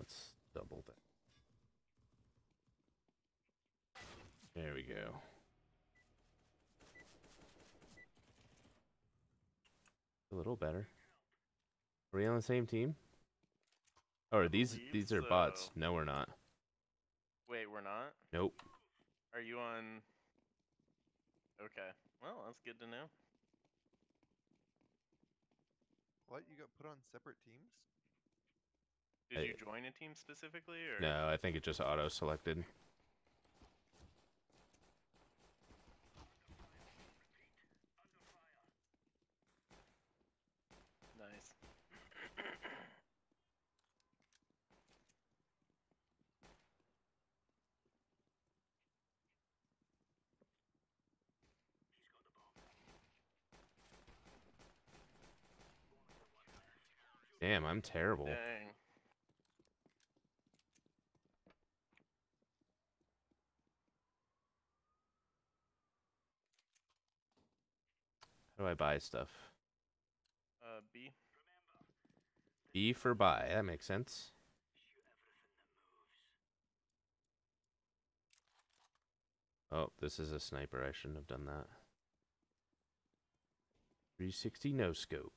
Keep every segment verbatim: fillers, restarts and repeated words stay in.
let's double that. There we go. A little better. Are we on the same team? Oh, are these these are so. bots? No, we're not. Wait, we're not? Nope. Are you on... Okay. Well, that's good to know. What? You got put on separate teams? Did I, you join a team specifically, or...? No, I think it just auto-selected. Nice. Damn, I'm terrible. Dang. How do I buy stuff? Uh, B. B for buy. That makes sense. Oh, this is a sniper. I shouldn't have done that. three sixty no scope.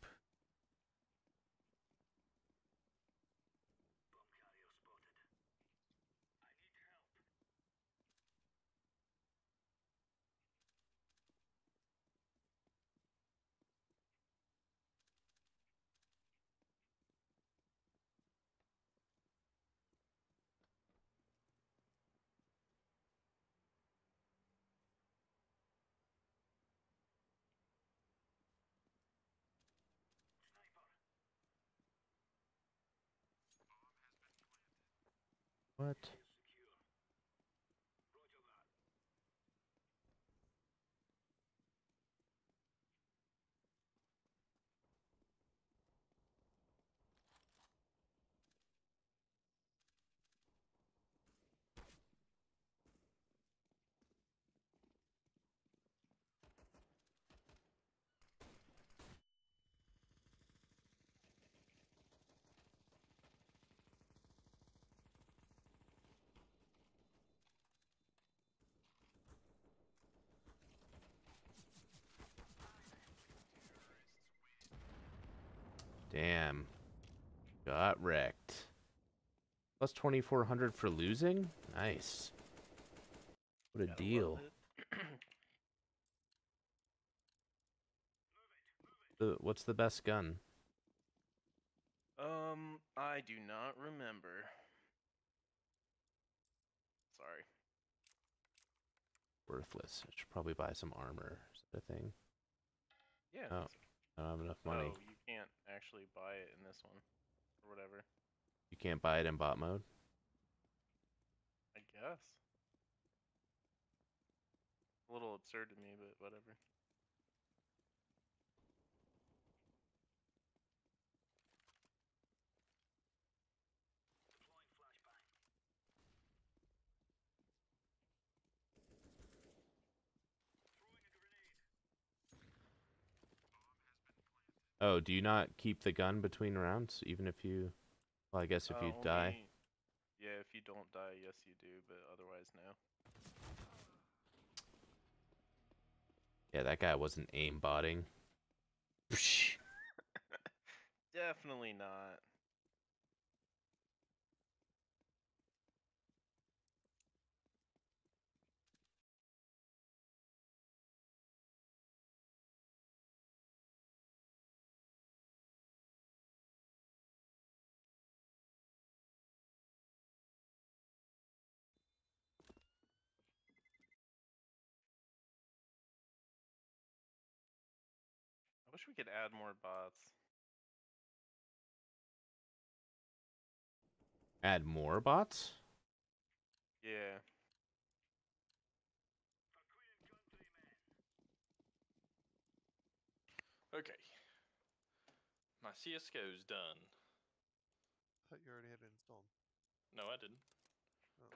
What? Damn. Got wrecked. Plus twenty-four hundred for losing? Nice. What a Gotta deal. The, what's the best gun? um, I do not remember. Sorry. Worthless. I should probably buy some armor. Is that a thing? Yeah. Oh, I don't have enough money. Oh, you can't actually buy it in this one, or whatever. You can't buy it in bot mode? I guess. A little absurd to me, but whatever. Oh, do you not keep the gun between rounds, even if you... Well, I guess if Uh, you only, die. Yeah, if you don't die, yes you do, but otherwise no. Yeah, that guy wasn't aimbotting. Definitely not. I wish we could add more bots. Add more bots? Yeah. Okay. My C S G O's done. I thought you already had it installed. No, I didn't. Oh.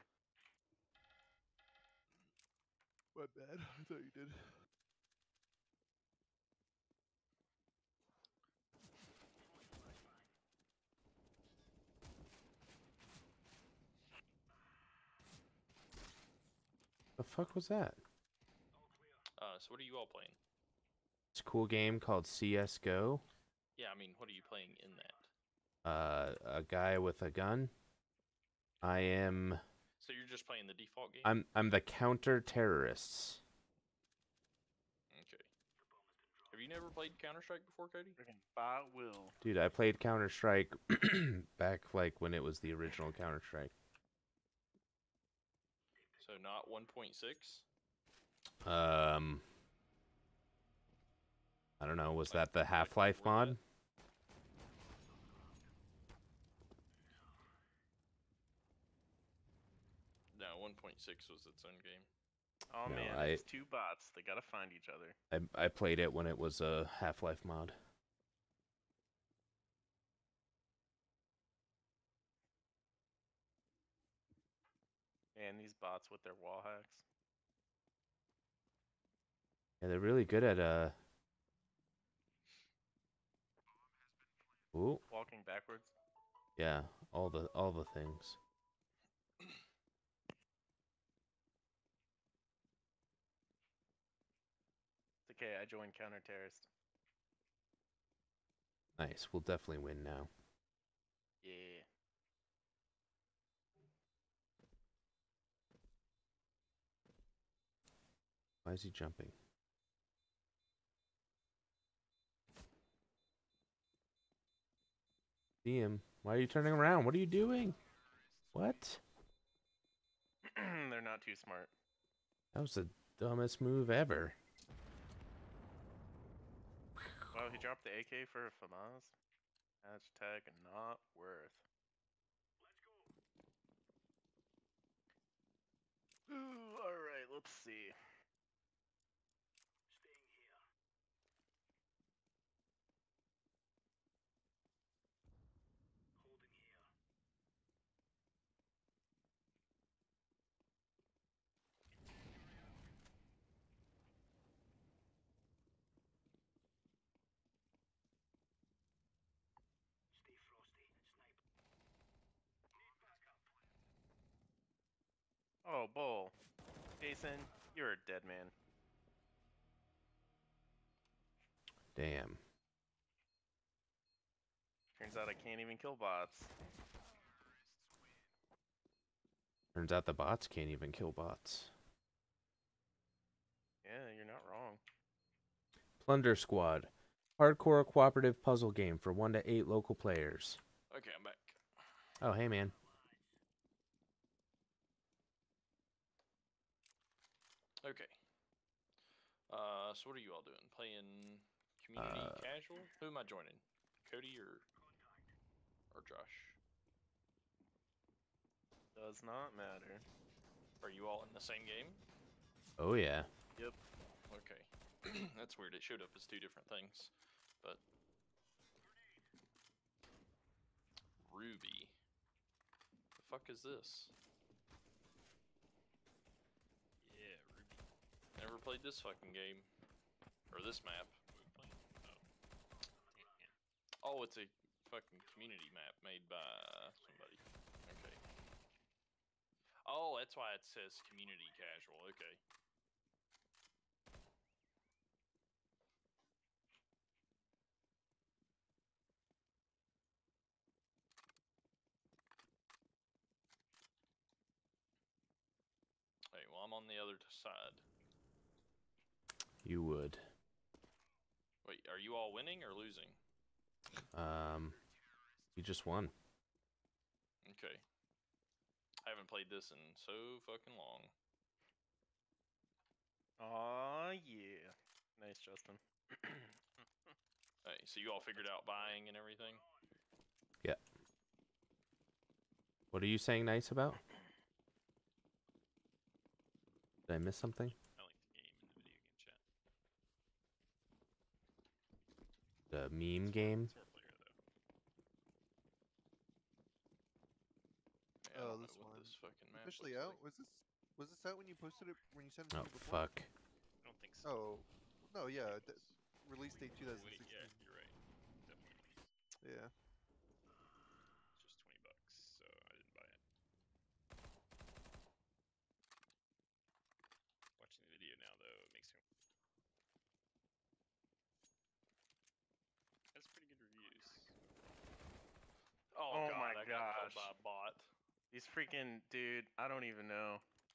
My bad. I thought you did. The fuck was that? Uh, so what are you all playing? It's a cool game called C S G O. Yeah, I mean, what are you playing in that? Uh, a guy with a gun. I am. So you're just playing the default game? I'm. I'm the counter terrorists. Okay. Have you never played Counter Strike before, Cody? Freaking bot will. Dude, I played Counter Strike back like when it was the original Counter Strike. So not one point six? Um. I don't know. Was Like- that the like Half-Life before mod? that? No, one point six was its own game. Oh No, man, I- it's two bots. They gotta find each other. I I played it when it was a Half-Life mod. And these bots with their wall hacks. Yeah, they're really good at uh. Ooh, Walking backwards. yeah, all the all the things. It's okay, I joined counter terrorist. Nice. We'll definitely win now. Yeah. Why is he jumping? See him. Why are you turning around? What are you doing? What? They're not too smart. That was the dumbest move ever. Wow, he dropped the A K for a FAMAS. Hashtag not worth. Ooh, alright, let's see. Oh, Bull. Jason, you're a dead man. Damn. Turns out I can't even kill bots. Turns out the bots can't even kill bots. Yeah, you're not wrong. Plunder Squad. Hardcore cooperative puzzle game for one to eight local players. Okay, I'm back. Oh, hey, man. Okay. Uh, so what are you all doing? Playing community Uh, casual? Who am I joining? Cody or or Josh? Does not matter. Are you all in the same game? Oh, yeah. Yep. Okay. That's weird. It showed up as two different things. But Ruby. The fuck is this? Yeah, Ruby. Never played this fucking game. Or this map. Oh, it's a fucking community map made by somebody. Okay. Oh, that's why it says community casual. Okay. Hey, well, I'm on the other t- side. You would. Wait, are you all winning or losing? Um, you just won. Okay. I haven't played this in so fucking long. Aw, yeah. Nice, Justin. Hey, so you all figured out buying and everything? Yeah. What are you saying nice about? Did I miss something? I like the game in the video game chat. The meme game? Four player though. Yeah, I Oh, don't this know what one. this fucking map Officially looks out? like. Was this was this out when you posted it when you sent it to Oh, me before? fuck. I don't think so. Oh, no, yeah. It th- was- release date Oh, wait, twenty sixteen. yeah, you're right. Definitely. Yeah. It's just twenty bucks, so I didn't buy it. got killed gosh. by a bot. These freaking dude, I don't even know.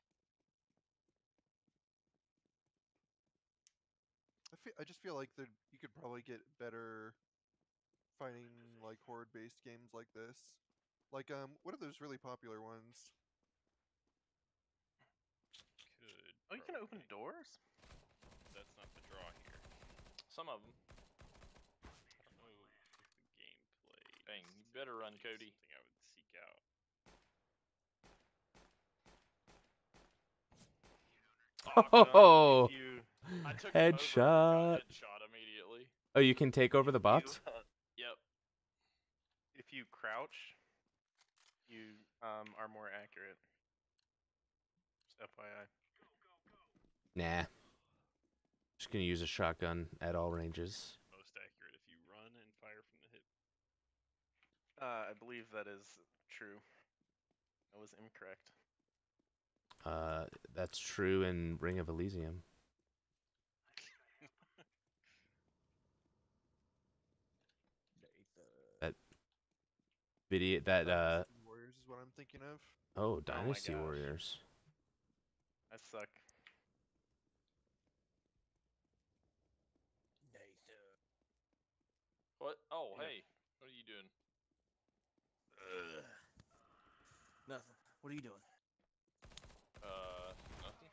I feel, I just feel like that you could probably get better fighting like horde-based games like this. Like um, what are those really popular ones? Could. Oh, you can open probably. doors? That's not the draw here. Some of them. I don't know if the gameplay. Dang, is you better run, Cody. Something I would seek out. Oh, If you, I took him over and headshot. got headshot immediately. Oh, you can take over the if you, bots? uh, Yep. if you crouch, you um are more accurate. Just F Y I. Nah. Just gonna use a shotgun at all ranges. Most accurate if you run and fire from the hip. Uh, I believe that is true. I was incorrect. Uh, that's true in Ring of Elysium. That video, that uh, Dynasty Warriors is what I'm thinking of. oh, Dynasty gosh. Warriors. I suck. What? Oh, Yep. hey. What are you doing? Nothing. What are you doing? Uh, nothing.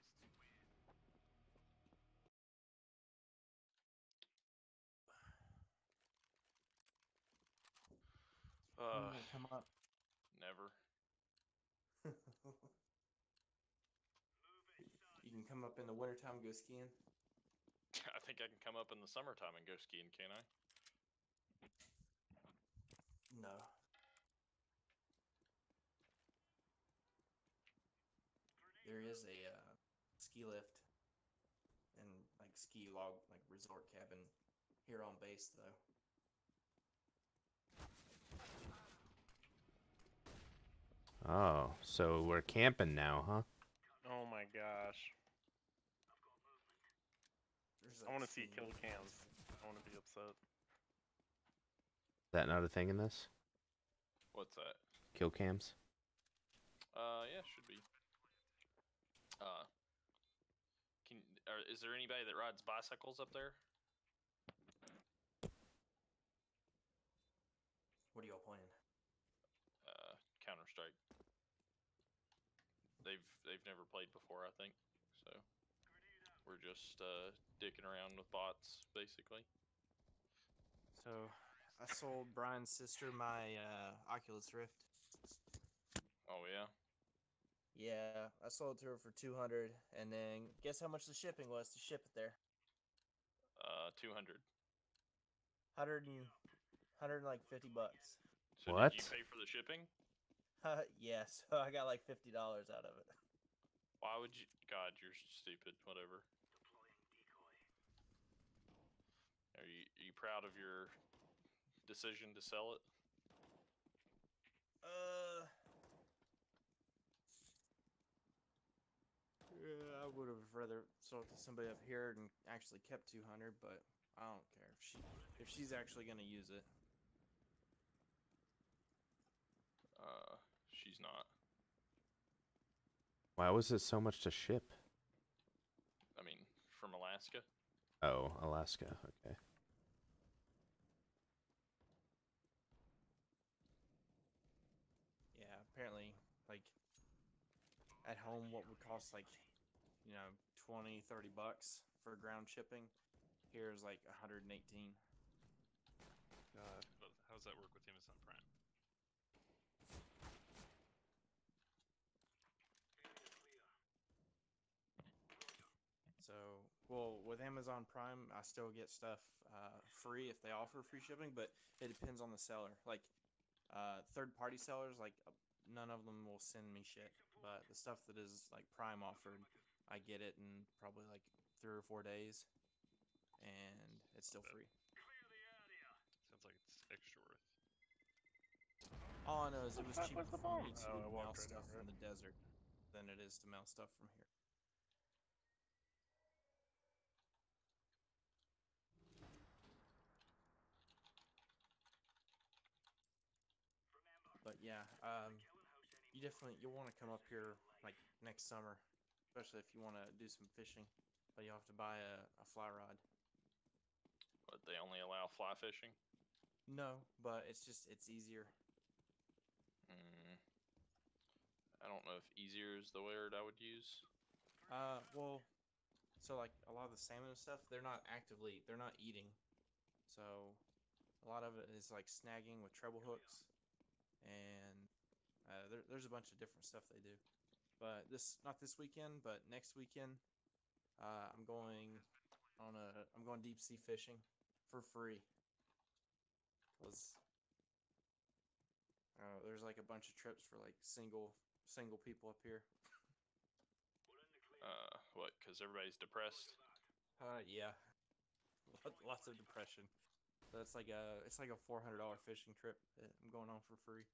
When Uh, you gonna come up? never. You can come up in the wintertime and go skiing. I think I can come up in the summertime and go skiing, can I? No. There is a uh, ski lift and like ski log like resort cabin here on base though. Oh, so we're camping now, huh? Oh my gosh. There's, I want to like, see skiing kill lifts. cams. I want to be upset. Is that not a thing in this? What's that? Kill cams? Uh, yeah, should be. Uh, can or is there anybody that rides bicycles up there? What are y'all playing? Uh, Counter Strike. They've they've never played before, I think. So we're just uh dicking around with bots, basically. So I sold Brian's sister my uh, Oculus Rift. Oh yeah. Yeah, I sold it to her for two hundred, and then guess how much the shipping was to ship it there? Uh, two hundred. Hundred and hundred and like fifty bucks. So What? did you pay for the shipping? Yeah, so I got like fifty dollars out of it. Why would you? God, you're stupid. Whatever. Are you are you proud of your decision to sell it? Uh, yeah, I would have rather sold to somebody up here and actually kept two hundred, but I don't care if she if she's actually gonna use it. Uh, she's not. Why was it so much to ship? I mean, from Alaska. Oh, Alaska. Okay. Yeah, apparently, like at home, what would cost like, you know, twenty, thirty bucks for ground shipping, here is like one hundred eighteen. God. But how does that work with Amazon Prime? So, well, with Amazon Prime, I still get stuff uh, free if they offer free shipping, but it depends on the seller. Like, uh, third-party sellers, like, uh, none of them will send me shit. But the stuff that is, like, Prime offered, I get it in probably, like, three or four days, and it's still free. Sounds like it's extra worth. All I know is it was What cheaper was the for me bomb? to Oh, I mail walked right stuff over from it. the desert than it is to mail stuff from here. But yeah, um, you definitely you'll want to come up here like next summer, especially if you want to do some fishing. But you have to buy a, a fly rod. But they only allow fly fishing. No, but it's just it's easier. Mm, I don't know if easier is the word I would use. Uh, well, so like a lot of the salmon and stuff, they're not actively they're not eating, so a lot of it is like snagging with treble hooks, and uh, there, there's a bunch of different stuff they do. But this not this weekend, but next weekend, uh, I'm going on a I'm going deep sea fishing for free. Cause uh, there's like a bunch of trips for like single single people up here. Uh, what? Because everybody's depressed. Uh, yeah, Lot- lots of depression. So it's like a it's like a four hundred dollar fishing trip that I'm going on for free.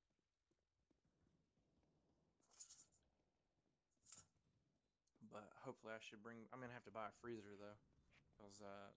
But hopefully I should bring. I'm gonna have to buy a freezer though, because uh,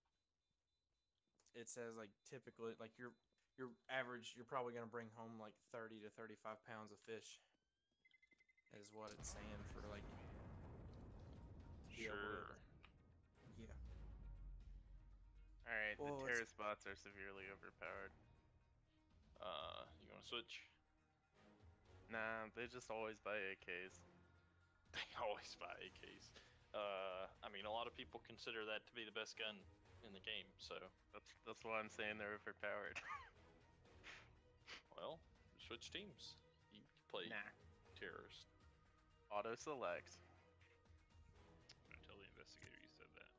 it says like typically like your your average you're probably gonna bring home like thirty to thirty-five pounds of fish. Is what it's saying for like. To be able Sure. to, yeah. All right, Well, the it's- terrorist bots are severely overpowered. Uh, you want to switch? Nah, they just always buy A Ks. They always buy A Ks. Uh, I mean, a lot of people consider that to be the best gun in the game. So, That's that's why I'm saying they're overpowered. well, switch teams. You can play Nah. terrorist. Auto select. I'm gonna tell the investigator you said that.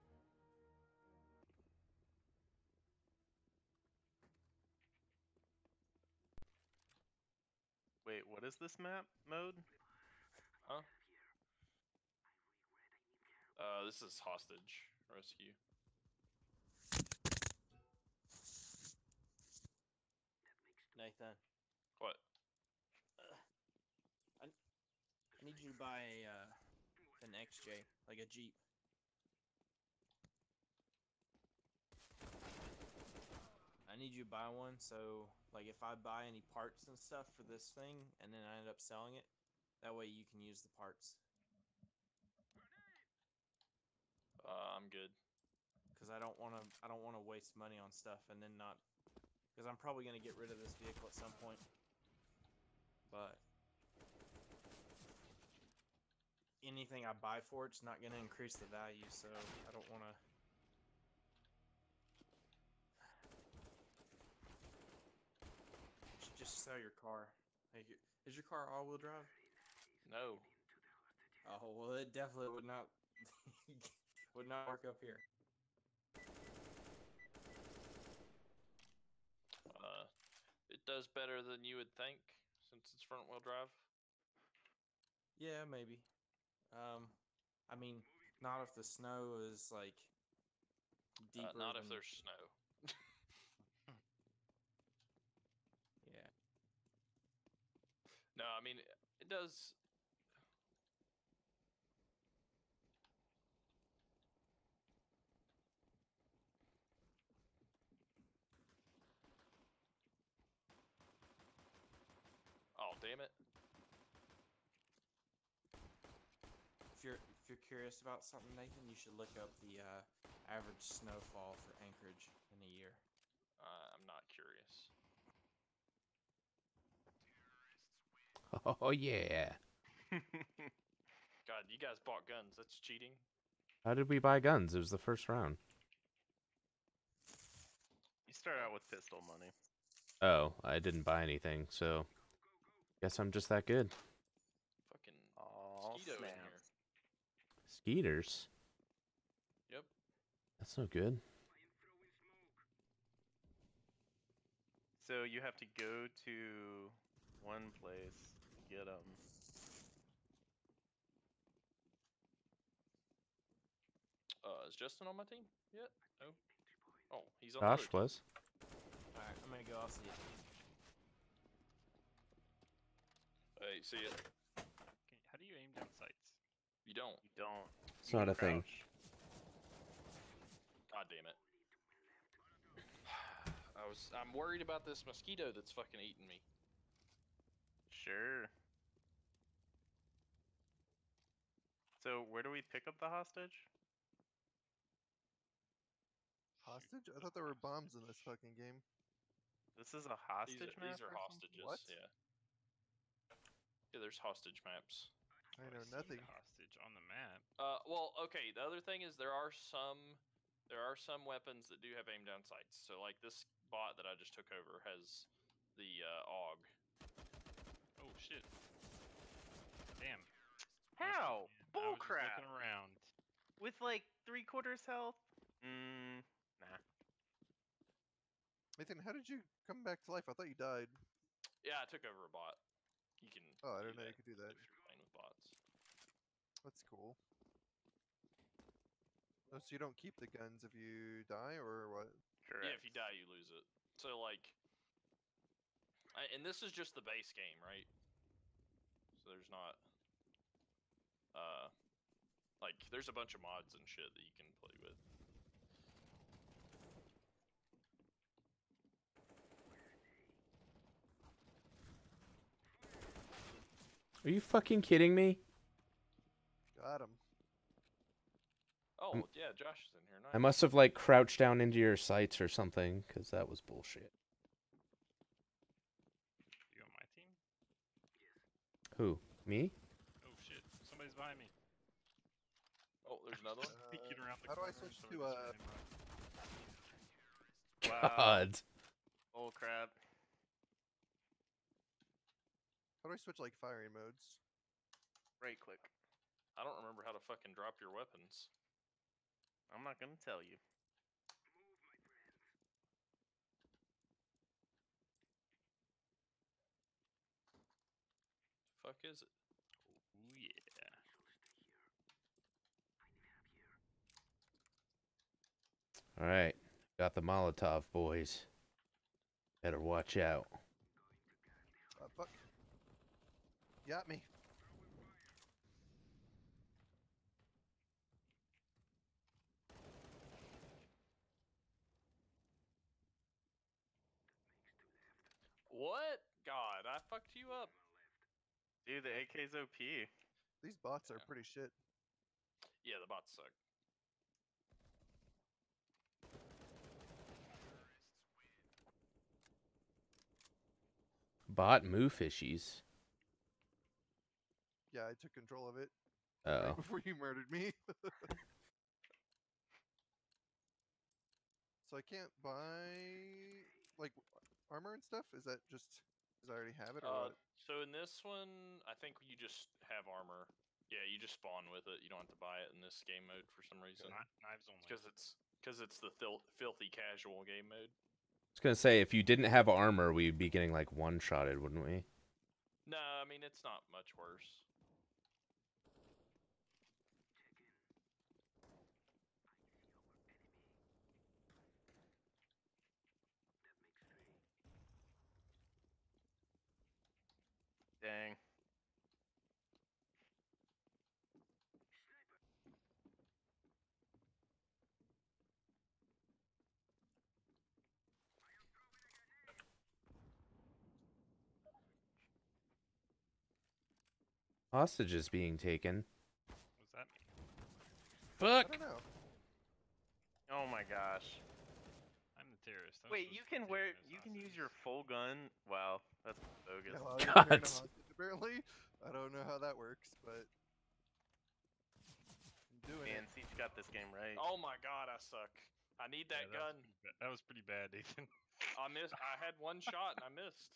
Wait, what is this map mode? Huh? Uh, this is hostage rescue. Nathan, What? I need you to buy a uh, an X J, like a Jeep. I need you to buy one, so like if I buy any parts and stuff for this thing, and then I end up selling it, that way you can use the parts. Uh, I'm good. Because I don't want to, I don't want to waste money on stuff and then not. Because I'm probably gonna get rid of this vehicle at some point. But anything I buy for it's not gonna increase the value, so I don't want to. Just sell your car. Like, is your car all-wheel drive? No. Oh well, it definitely would not would not work up here. Uh, it does better than you would think since it's front-wheel drive. Yeah, maybe. Um, I mean, not if the snow is like deeper. Uh, not if than- there's snow. Yeah. No, I mean it does. Oh, damn it. If you're if you're curious about something, Nathan, you should look up the uh, average snowfall for Anchorage in a year. Uh, I'm not curious. Oh yeah. God, you guys bought guns. That's cheating. How did we buy guns? It was the first round. You start out with pistol money. Oh, I didn't buy anything, so guess I'm just that good. Fucking Oh, mosquito in snap. here. Skeeters? Yep. That's no good. So you have to go to one place, get them. Uh, is Justin on my team yet? No. Oh, he's on. the Josh other team. was. Alright, I'm gonna go. I'll see you. Hey, see it? Can, how do you aim down sights? You don't. You don't. It's You not can a thing. crouch. God damn it. I was. I'm worried about this mosquito that's fucking eating me. Sure. So where do we pick up the hostage? Hostage? I thought there were bombs in this fucking game. This is a These hostage are, map. these are or something? hostages. What? Yeah. Yeah, there's hostage maps. I Oh, know seen nothing. the hostage on the map. Uh, well, okay. The other thing is there are some, there are some weapons that do have aim down sights. So like this bot that I just took over has the uh, A U G. Oh shit. Damn. How? I was just Bullcrap. looking around. With like three quarters health. Mm, nah. Nathan, how did you come back to life? I thought you died. Yeah, I took over a bot. You can. Oh, I do didn't know that you could do that. if you're playing with bots. That's cool. Oh, so you don't keep the guns if you die, or what? Correct. Yeah, if you die, you lose it. So like, I, and this is just the base game, right? So there's not, uh, like there's a bunch of mods and shit that you can play with. Are you fucking kidding me? Got him. Oh Mm. yeah, Josh is in here. Nice. I must have like crouched down into your sights or something, because that was bullshit. You on my team? Who? Me? Oh shit. Somebody's behind me. Oh, there's another one. Uh, Peeking around the how do I corner, switch somebody to, just uh, ran by. Wow. God. Bull crap. How do I switch like firing modes? Right click. I don't remember how to fucking drop your weapons. I'm not gonna tell you. Fuck is it? Ooh yeah. All right, got the Molotov, boys. Better watch out. Uh, fuck. Got me. What? God, I fucked you up. Dude, the A K's O P. These bots are Yeah. pretty shit. Yeah, the bots suck. Bot moo fishies. Yeah, I took control of it Oh. right before you murdered me. So I can't buy like armor and stuff? Is that just because I already have it, or Uh, what? so in this one, I think you just have armor. Yeah, you just spawn with it. You don't have to buy it in this game mode for some reason. Kni- Knives only. Because it's because it's the fil- filthy casual game mode. I was gonna say, if you didn't have armor, we'd be getting like one-shotted, wouldn't we? No, I mean it's not much worse. Dang. Hostages being taken. What's that mean? I Fuck! don't know. Oh my gosh. I'm the terrorist. I'm Wait, supposed you to be can taking wear those you can use hostages. your full gun. Wow, that's bogus. Yeah, well, you're God. carrying a hostage, apparently. I don't know how that works, but I'm doing Man, it. Siege got this game right. Oh my god, I suck. I need that Yeah, gun. Was pretty ba- that was pretty bad, Nathan. I missed. I had one shot and I missed.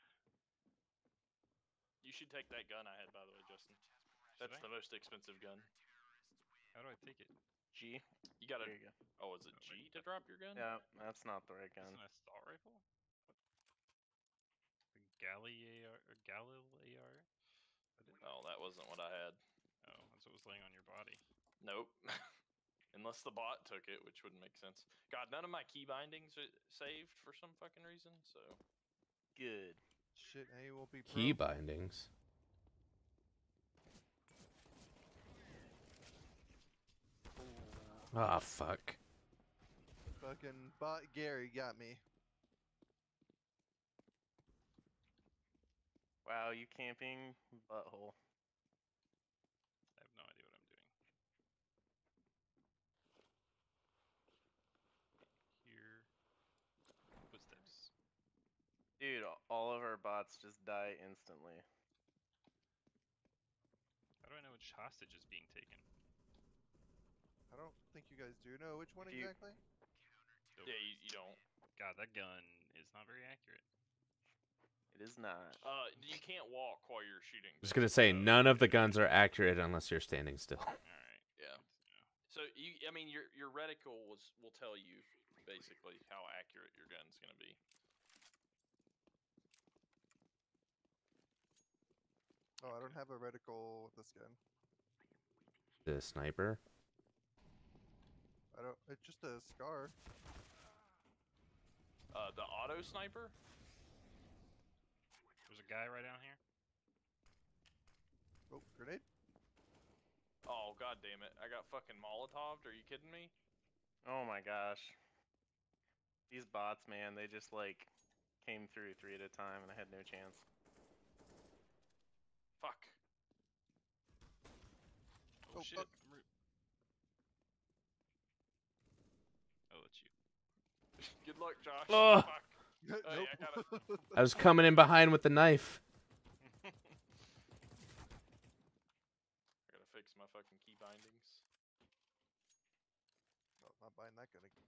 You should take that gun I had, by the way, Justin. Should That's I? the most expensive gun. How do I take it? G. You gotta. There you go. Oh, is it Oh, G wait, to drop your gun? Yeah, that's not the right gun. Isn't that assault rifle? What? The Galley A R or Galil A R? Is that it? Oh, that wasn't what I had. Oh, that's what was laying on your body. Nope. Unless the bot took it, which wouldn't make sense. God, none of my key bindings are saved for some fucking reason, so. Good. Shit, A will be Key broke. bindings. Ah, fuck. Fucking bot Gary got me. Wow, you camping butthole. I have no idea what I'm doing. Here. Footsteps. Dude, all of our bots just die instantly. How do I know which hostage is being taken? I don't think you guys do know which one If you- exactly. Nope. Yeah, you, you don't. God, that gun is not very accurate. It is not. Uh, you can't walk while you're shooting. I was gonna say so- none of the guns are accurate unless you're standing still. All right. Yeah. So you, I mean, your your reticle was will tell you basically how accurate your gun's gonna be. Oh, I don't have a reticle with this gun. The sniper. I don't. It's just a scar. Uh, the auto sniper. There's a guy right down here. Oh, grenade. Oh god damn it! I got fucking Molotov'd. Are you kidding me? Oh my gosh. These bots, man, they just like came through three at a time and I had no chance. Fuck. Oh, Oh, shit. fuck. I'm ru- Oh, it's you. Good luck, Josh. Oh. Fuck. nope. yeah, I gotta- I was coming in behind with the knife. I gotta fix my fucking key bindings. No, not buying that gun again.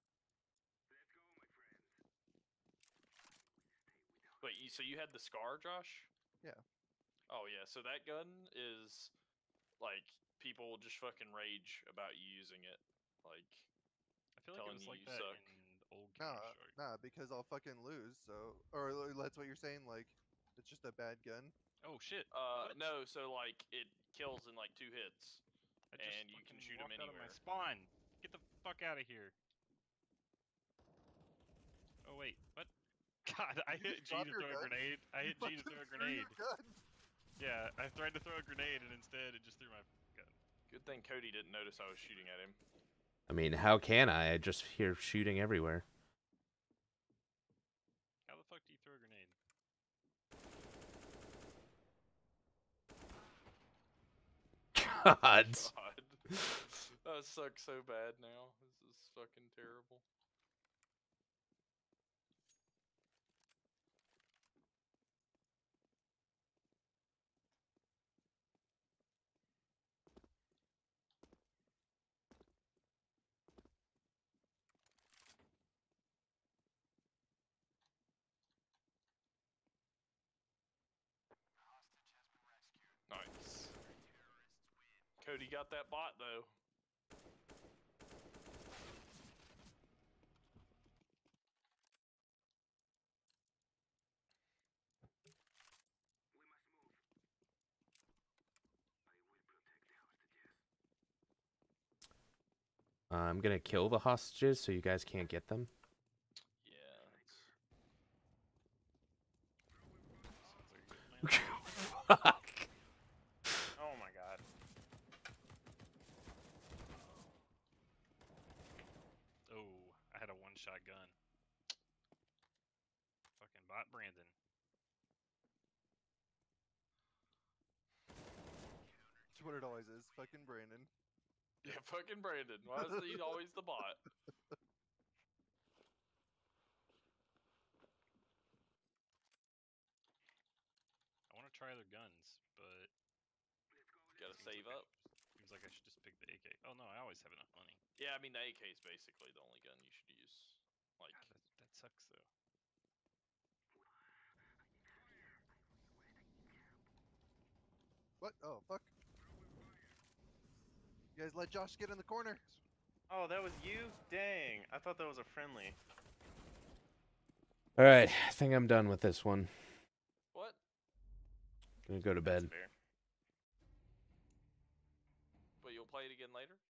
Wait, you, so you had the scar, Josh? Yeah. Oh yeah, so that gun is like people will just fucking rage about you using it. Like, I feel like Telling it was you like you that suck. in old Nah, Counter Strike. nah, because I'll fucking lose. So, or uh, that's what you're saying. Like, it's just a bad gun. Oh shit! uh, What? no, so like it kills in like two hits. I just and you can fucking shoot 'em walked out of my anywhere. spawn. Get the fuck out of here! Oh wait, what? God, I You hit just G drop to your throw a gun? grenade. I You hit G to fucking throw a threw grenade. your gun. Yeah, I tried to throw a grenade and instead it just threw my gun. Good thing Cody didn't notice I was shooting at him. I mean, how can I? I just hear shooting everywhere. How the fuck do you throw a grenade? God. God. That sucks so bad now. This is fucking terrible. Nice. Cody got that bot though. Uh, I'm gonna kill the hostages so you guys can't get them. Yeah. It's... Sounds like a good plan. Fuck. Oh my god. Oh, I had a one-shot gun. Fucking bot Brandon. It's what it always is. Fucking Brandon. Yeah, fucking Brandon. Why is he always the bot? I want to try other guns, but Gotta seems save like I up. sh- seems like I should just pick the A K. Oh no, I always have enough money. Yeah, I mean the A K is basically the only gun you should use. Like, God, that, that sucks though. What? Oh, fuck. You guys let Josh get in the corner. Oh, that was you? Dang. I thought that was a friendly. All right, I think I'm done with this one. what? Gonna go to That's bed. fair. But you'll play it again later?